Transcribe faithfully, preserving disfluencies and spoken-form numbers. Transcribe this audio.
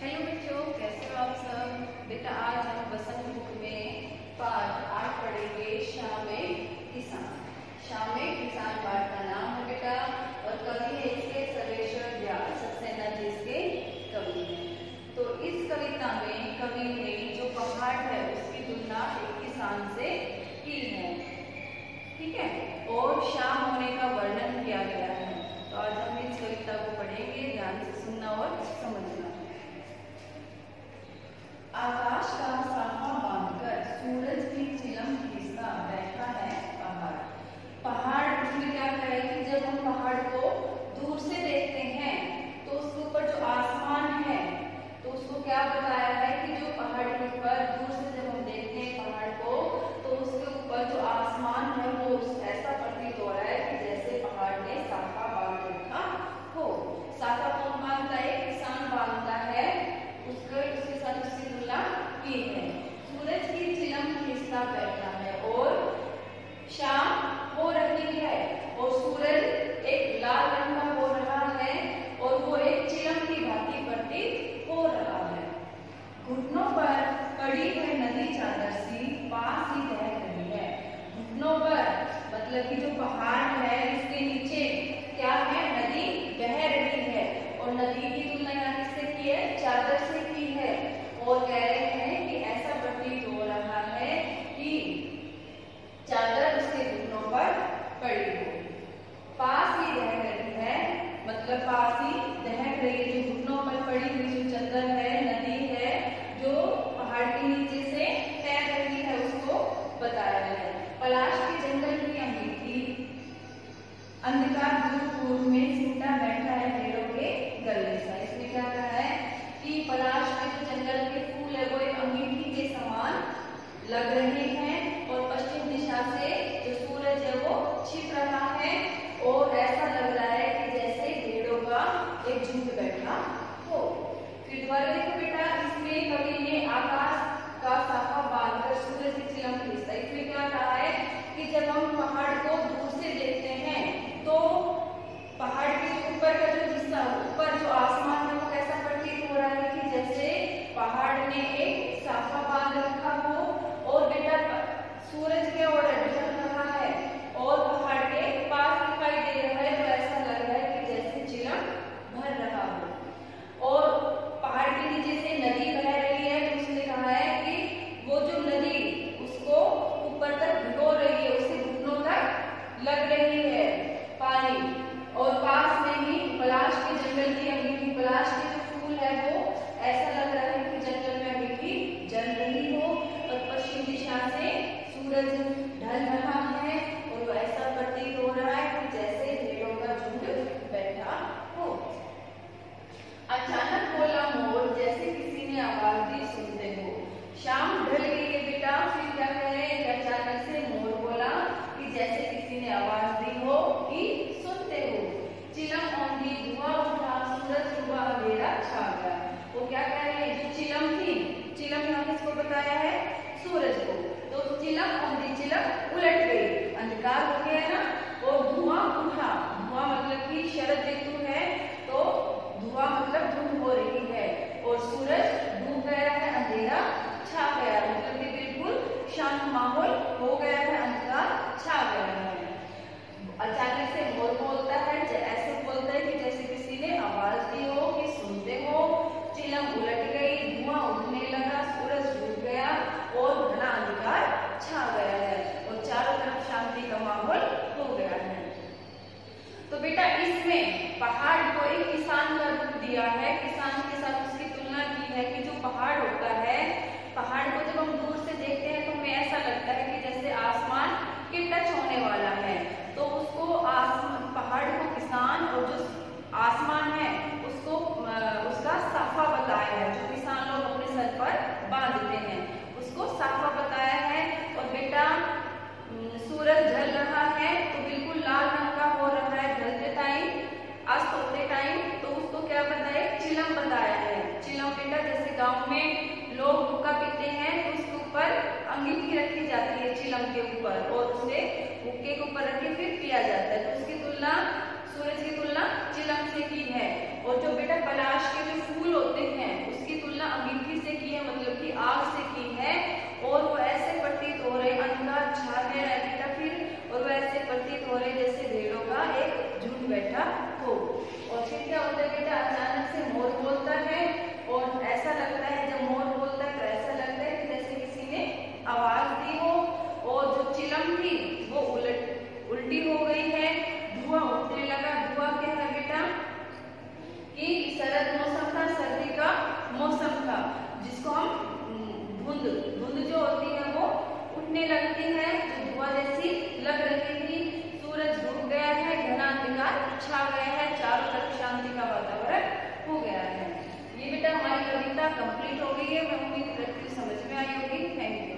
Hello बच्चों, कैसे हो आप सब। बेटा आज हम बसंत बुक में पाठ आठ पढ़ेंगे। शाम में किसान। शाम में किसान पाठ का नाम है बेटा, और कवि है इसके सर्वेश्वर व्यास, सक्सेना जी इसके कवि हैं। तो इस कविता में कवि ने जो पहाड़ है उसकी तुलना एक किसान से की है, ठीक है, और शाम होने का वर्णन किया गया है। तो आज हम इस कविता को पढ़ेंगे, ध्यान से सुनना और समझना। आकाश का साफा बांधकर सूरज की चिलम खींचता बैठा है पहाड़। पहाड़ इसमें क्या है कि जब हम पहाड़ को दूर से देखते हैं तो उसके ऊपर जो आसमान है तो उसको क्या बताया है कि जो पहाड़ के ऊपर दूर से जब हम देखते हैं पहाड़ को तो उसके ऊपर जो आसमान है वो ऐसा प्रतीत हो रहा है कि जैसे पहाड़ ने साफा बांध रखा हो। साफा कौन बांधता है? किसान बांधता है। उसके उसके साथ उसकी तुलना की है। सूरज की चिलम खींचता बैठा है और शाम हो रही है और सूरज एक लाल रंग का हो रहा है और वो एक चिलम की भांति प्रतीत हो रहा है। घुटनों पर पड़ी है नदी चादर सी पास ही बह रही है। घुटनों पर मतलब कि जो पहाड़ है इसके नीचे क्या है? नदी बह रही है। और नदी की तुलना यहाँ किससे की है? चादर से की है। और कह रहे हैं कि ऐसा प्रतीत हो रहा है कि चादर उसके घुटनों पर पड़ी हो। पास ही दहक रही है, मतलब पास ही दहक रही है। जो घुटनों पर पड़ी हुई जो चादर है, नदी है जो पहाड़ के नीचे से तैर रही है, उसको बताया है। पलाश के जंगल की अंगीठी अंधकार दूर पूर्व में सिमटा बैठा है पेड़ों के गले सा। इसमें क्या कहा है कि पलाश के जो जंगल के फूल है वो एक अंगीठी के समान लग रहे हैं और पश्चिम दिशा से जो सूरज है वो छिप रहा है और ऐसा लग रहा है कि जैसे भेड़ों का एक झुंड बैठा हो। फिर दोबारा देखो बेटा, इसमें कवि ने आकाश का साफा बांधकर सूरज की चिलम खींचता। इसमें क्या कहा है कि जब हम पहाड़ को दूर से देखते हैं तो पहाड़ के ऊपर का जो हिस्सा ऊपर जो आसमान है वो कैसा प्रतीत हो रहा है कि जैसे पहाड़ ने एक साफा बांध रखा हो और बेटा सूरज के ओर ढल रहा है और पहाड़ के पास दिखाई दे रहा है, तो ऐसा लग रहा है कि जैसे चिलम भर रहा हो। और पहाड़ के नीचे से नदी बह रही है, तो उसने कहा है कि वो जो नदी उसको ऊपर तक भिगो रही है, उसके घुटनों तक लग रही है पानी। और पास में ही पलाश के जंगल की अंगीठी, पलाश के जो फूल है वो ऐसा लग रहा है कि जंगल में अंगीठी जल रही हो और पश्चिम दिशा से सूरज ढल रहा है और वो ऐसा प्रतीत हो रहा है कि जैसे भेड़ों का झुंड बैठा हो। अचानक बोला मोर जैसे किसी ने आवाज दी सुनते हो। शाम ढल गई है बेटा, फिर क्या कहे कि अचानक से मोर बोला कि जैसे किसी ने आवाज दी हो कि सुनते हो। चिलम औंधी धुआं उठा सूरज डूबा अंधेरा छा गया। वो क्या कह रहे हैं? जो चिलम थी, चिलम यहाँ किसको बताया है? सूरज को। तो चिलम औंधी, चिलम उलट गई, अंधकार हो गया ना, और धुआं उठा। धुआं मतलब कि शरद ऋतु है तो धुआं मतलब धूप हो रही है और सूरज डूब गया है, अंधेरा छा गया, मतलब कि बिल्कुल शांत माहौल हो गया है, अंधकार छा गया है। अचानक से मोर बोलता है, ऐसे बोलता है कि जैसे किसी ने आवाज दी हो कि सुनते हो। चिलम उलट गई, धुआं उठने लगा, सूरज डूब गया और घना अंधकार छा गया है और चारों तरफ शांति का माहौल हो गया है। तो बेटा इसमें पहाड़ को एक किसान का रूप दिया है, किसान के साथ उसकी तुलना की है कि जो पहाड़ होता है, पहाड़ को जब हम दूर से देखते हैं तो हमें ऐसा लगता है कि जैसे आसमान के टच होने वाला है। तो उसको आसमान, पहाड़ को किसान और जो आसमान है उसको उसका साफा बताया है, जो किसान लोग अपने सर पर बांधते हैं उसको साफा बताया है। और बेटा सूरज ढल रहा है तो बिल्कुल लाल रंग का हो रहा है ढलते टाइम, अस्त होते टाइम, तो उसको क्या बताया? चिलम बताया है। चिलम बेटा जैसे गांव में लोग हुक्का पीते हैं तो उसके ऊपर अंगीठी रखी जाती है चिलम के ऊपर और उसे हुक्के के ऊपर रख के फिर पिया जाता है। तो उसकी तुलना, सूरज की तुलना चिलम से की है। और जो बेटा पलाश के जो फूल होते हैं उसकी बैठा हो। और फिर क्या होता है बेटा, अचानक से मोर बोलता है और ऐसा लगता है, जब मोर बोलता है तो ऐसा लगता है कि जैसे किसी ने आवाज दी हो, और जो चिलम थी वो उलट उल्टी हो गई है, धुआं उठने लगा। धुआं क्या है बेटा कि शरद मौसम था, सर्दी का मौसम था, जिसको हम धुंध धुंध जो होती है वो उठने लगती है, जो धुआं जैसी लग रही थी। सूरज डूब गया है, घना अंधकार छा गया है, चारों तरफ शांति का वातावरण हो गया है। ये बेटा हमारी कविता कंप्लीट हो गई है। मैं उम्मीद करती हूँ समझ में आई होगी। Thank you.